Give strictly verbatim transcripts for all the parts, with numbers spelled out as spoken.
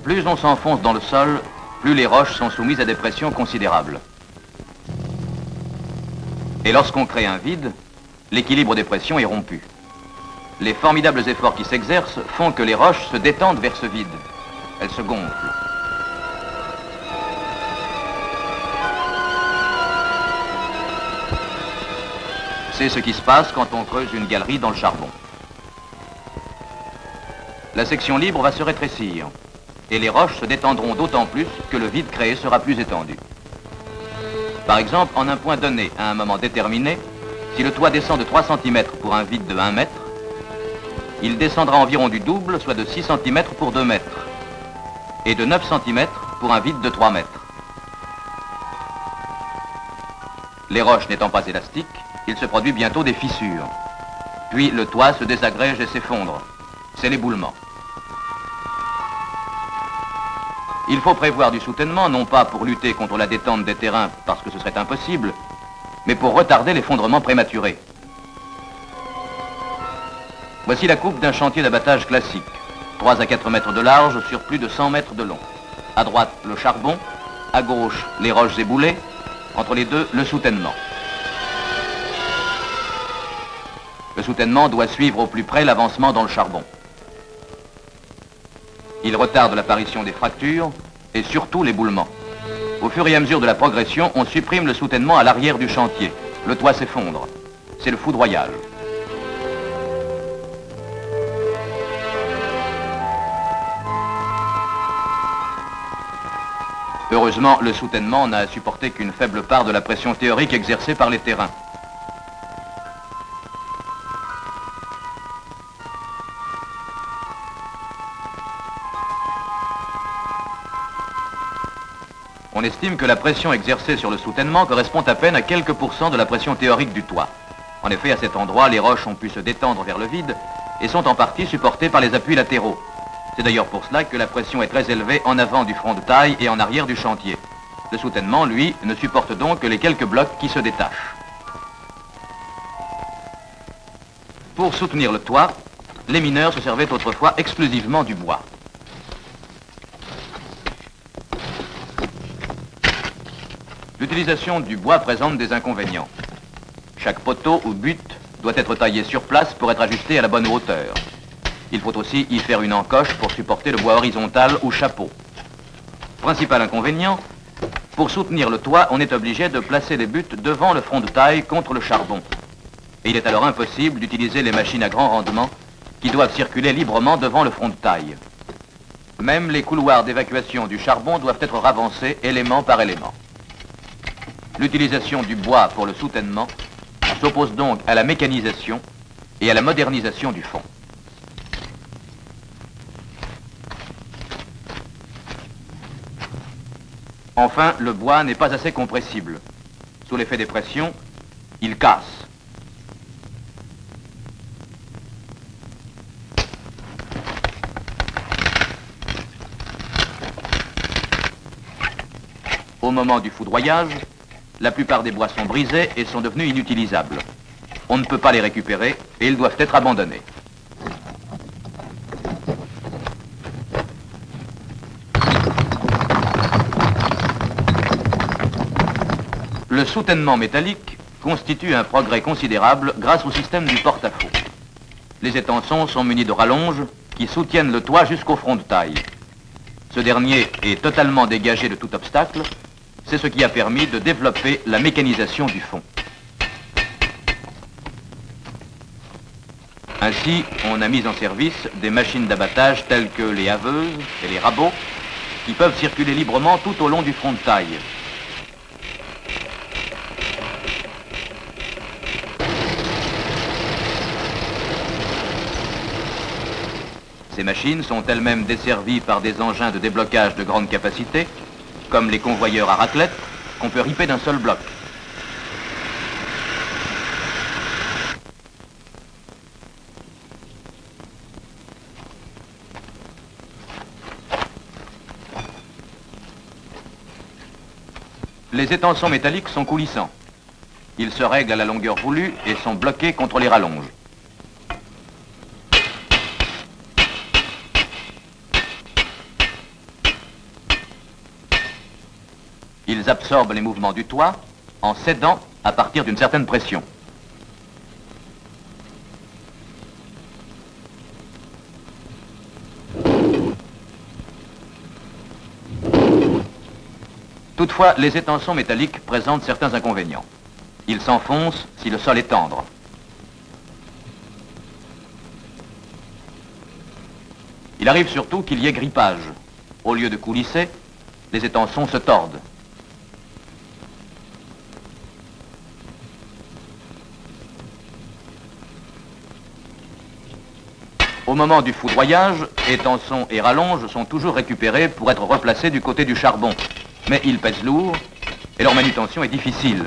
Plus on s'enfonce dans le sol, plus les roches sont soumises à des pressions considérables. Et lorsqu'on crée un vide, l'équilibre des pressions est rompu. Les formidables efforts qui s'exercent font que les roches se détendent vers ce vide. Elles se gonflent. C'est ce qui se passe quand on creuse une galerie dans le charbon. La section libre va se rétrécir et les roches se détendront d'autant plus que le vide créé sera plus étendu. Par exemple, en un point donné, à un moment déterminé, si le toit descend de trois centimètres pour un vide de un mètre, il descendra environ du double, soit de six centimètres pour deux mètres, et de neuf centimètres pour un vide de trois mètres. Les roches n'étant pas élastiques, il se produit bientôt des fissures. Puis le toit se désagrège et s'effondre. C'est l'éboulement. Il faut prévoir du soutènement, non pas pour lutter contre la détente des terrains, parce que ce serait impossible, mais pour retarder l'effondrement prématuré. Voici la coupe d'un chantier d'abattage classique. trois à quatre mètres de large sur plus de cent mètres de long. À droite, le charbon, à gauche, les roches éboulées, entre les deux, le soutènement. Le soutènement doit suivre au plus près l'avancement dans le charbon. Il retarde l'apparition des fractures et surtout l'éboulement. Au fur et à mesure de la progression, on supprime le soutènement à l'arrière du chantier. Le toit s'effondre. C'est le foudroyage. Heureusement, le soutènement n'a à supporter qu'une faible part de la pression théorique exercée par les terrains. On estime que la pression exercée sur le soutènement correspond à peine à quelques pourcents de la pression théorique du toit. En effet, à cet endroit, les roches ont pu se détendre vers le vide et sont en partie supportées par les appuis latéraux. C'est d'ailleurs pour cela que la pression est très élevée en avant du front de taille et en arrière du chantier. Le soutènement, lui, ne supporte donc que les quelques blocs qui se détachent. Pour soutenir le toit, les mineurs se servaient autrefois exclusivement du bois. L'utilisation du bois présente des inconvénients. Chaque poteau ou butte doit être taillé sur place pour être ajusté à la bonne hauteur. Il faut aussi y faire une encoche pour supporter le bois horizontal ou chapeau. Principal inconvénient, pour soutenir le toit, on est obligé de placer les buttes devant le front de taille contre le charbon. Et il est alors impossible d'utiliser les machines à grand rendement qui doivent circuler librement devant le front de taille. Même les couloirs d'évacuation du charbon doivent être ravancés élément par élément. L'utilisation du bois pour le soutènement s'oppose donc à la mécanisation et à la modernisation du fond. Enfin, le bois n'est pas assez compressible. Sous l'effet des pressions, il casse. Au moment du foudroyage, la plupart des bois sont brisés et sont devenus inutilisables. On ne peut pas les récupérer et ils doivent être abandonnés. Le soutènement métallique constitue un progrès considérable grâce au système du porte-à-faux. Les étançons sont munis de rallonges qui soutiennent le toit jusqu'au front de taille. Ce dernier est totalement dégagé de tout obstacle. C'est ce qui a permis de développer la mécanisation du fond. Ainsi, on a mis en service des machines d'abattage telles que les haveuses et les rabots qui peuvent circuler librement tout au long du front de taille. Ces machines sont elles-mêmes desservies par des engins de déblocage de grande capacité, comme les convoyeurs à raclette, qu'on peut ripper d'un seul bloc. Les étançons métalliques sont coulissants. Ils se règlent à la longueur voulue et sont bloqués contre les rallonges. Ils absorbent les mouvements du toit en cédant à partir d'une certaine pression. Toutefois, les étançons métalliques présentent certains inconvénients. Ils s'enfoncent si le sol est tendre. Il arrive surtout qu'il y ait grippage. Au lieu de coulisser, les étançons se tordent. Au moment du foudroyage, étançons et rallonges sont toujours récupérés pour être replacés du côté du charbon. Mais ils pèsent lourd et leur manutention est difficile.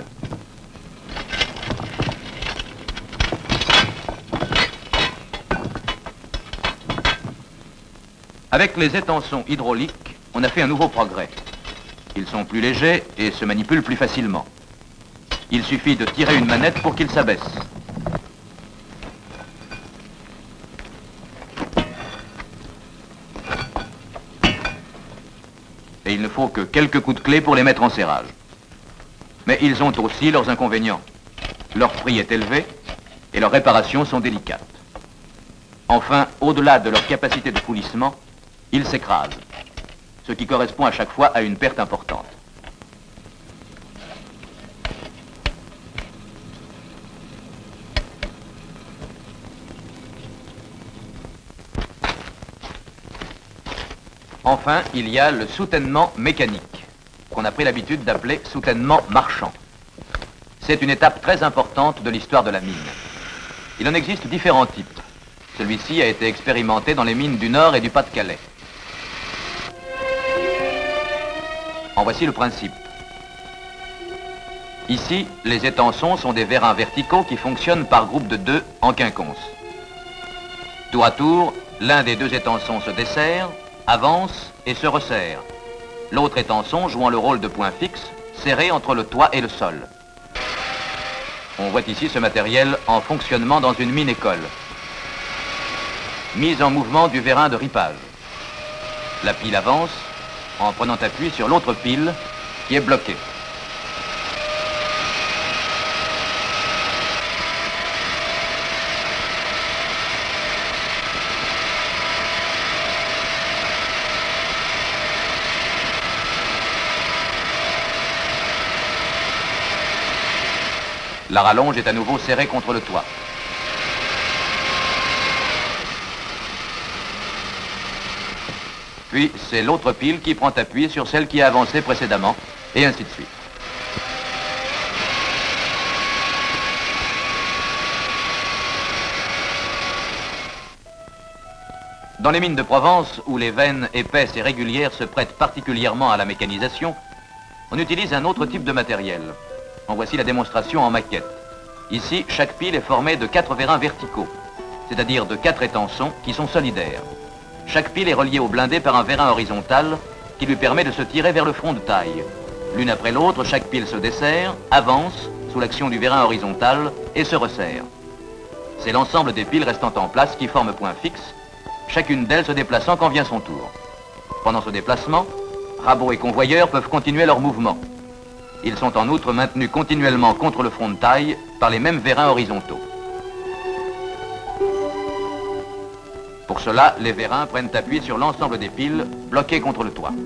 Avec les étançons hydrauliques, on a fait un nouveau progrès. Ils sont plus légers et se manipulent plus facilement. Il suffit de tirer une manette pour qu'ils s'abaissent. Et il ne faut que quelques coups de clé pour les mettre en serrage. Mais ils ont aussi leurs inconvénients. Leur prix est élevé et leurs réparations sont délicates. Enfin, au-delà de leur capacité de coulissement, ils s'écrasent, ce qui correspond à chaque fois à une perte importante. Enfin, il y a le soutènement mécanique, qu'on a pris l'habitude d'appeler soutènement marchand. C'est une étape très importante de l'histoire de la mine. Il en existe différents types. Celui-ci a été expérimenté dans les mines du Nord et du Pas-de-Calais. En voici le principe. Ici, les étançons sont des vérins verticaux qui fonctionnent par groupe de deux en quinconce. Tour à tour, l'un des deux étançons se desserre, avance et se resserre. L'autre étançon jouant le rôle de point fixe, serré entre le toit et le sol. On voit ici ce matériel en fonctionnement dans une mine-école. Mise en mouvement du vérin de ripage. La pile avance en prenant appui sur l'autre pile qui est bloquée. La rallonge est à nouveau serrée contre le toit. Puis c'est l'autre pile qui prend appui sur celle qui a avancé précédemment, et ainsi de suite. Dans les mines de Provence, où les veines épaisses et régulières se prêtent particulièrement à la mécanisation, on utilise un autre type de matériel. En voici la démonstration en maquette. Ici, chaque pile est formée de quatre vérins verticaux, c'est-à-dire de quatre étançons qui sont solidaires. Chaque pile est reliée au blindé par un vérin horizontal qui lui permet de se tirer vers le front de taille. L'une après l'autre, chaque pile se dessert, avance sous l'action du vérin horizontal et se resserre. C'est l'ensemble des piles restant en place qui forment point fixe, chacune d'elles se déplaçant quand vient son tour. Pendant ce déplacement, rabots et convoyeurs peuvent continuer leur mouvement. Ils sont en outre maintenus continuellement contre le front de taille par les mêmes vérins horizontaux. Pour cela, les vérins prennent appui sur l'ensemble des piles bloquées contre le toit.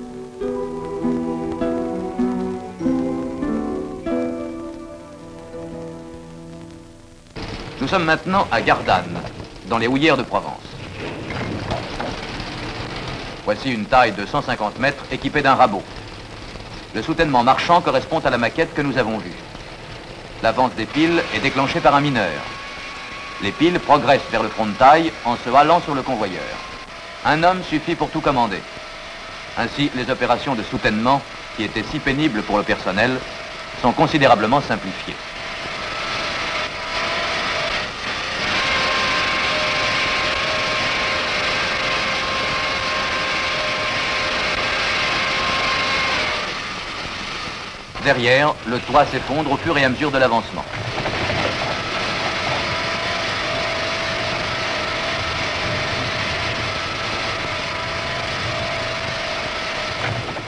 Nous sommes maintenant à Gardanne, dans les houillères de Provence. Voici une taille de cent cinquante mètres équipée d'un rabot. Le soutènement marchand correspond à la maquette que nous avons vue. L'avance des piles est déclenchée par un mineur. Les piles progressent vers le front de taille en se halant sur le convoyeur. Un homme suffit pour tout commander. Ainsi, les opérations de soutènement, qui étaient si pénibles pour le personnel, sont considérablement simplifiées. Derrière, le toit s'effondre au fur et à mesure de l'avancement.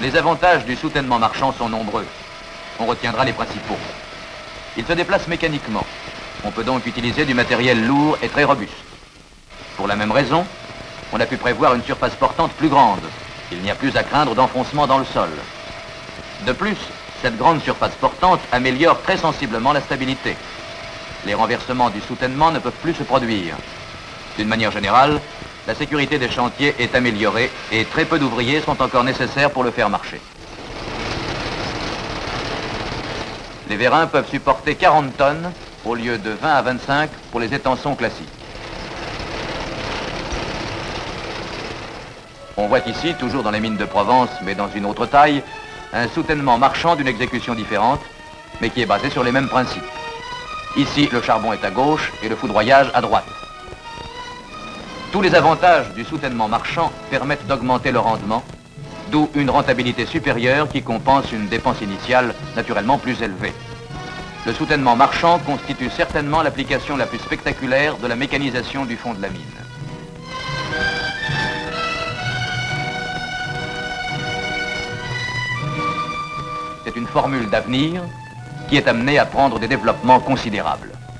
Les avantages du soutènement marchand sont nombreux. On retiendra les principaux. Il se déplace mécaniquement. On peut donc utiliser du matériel lourd et très robuste. Pour la même raison, on a pu prévoir une surface portante plus grande. Il n'y a plus à craindre d'enfoncement dans le sol. De plus, cette grande surface portante améliore très sensiblement la stabilité. Les renversements du soutènement ne peuvent plus se produire. D'une manière générale, la sécurité des chantiers est améliorée et très peu d'ouvriers sont encore nécessaires pour le faire marcher. Les vérins peuvent supporter quarante tonnes au lieu de vingt à vingt-cinq pour les étançons classiques. On voit ici, toujours dans les mines de Provence, mais dans une autre taille, un soutènement marchand d'une exécution différente, mais qui est basé sur les mêmes principes. Ici, le charbon est à gauche et le foudroyage à droite. Tous les avantages du soutènement marchand permettent d'augmenter le rendement, d'où une rentabilité supérieure qui compense une dépense initiale naturellement plus élevée. Le soutènement marchand constitue certainement l'application la plus spectaculaire de la mécanisation du fond de la mine. C'est une formule d'avenir qui est amenée à prendre des développements considérables.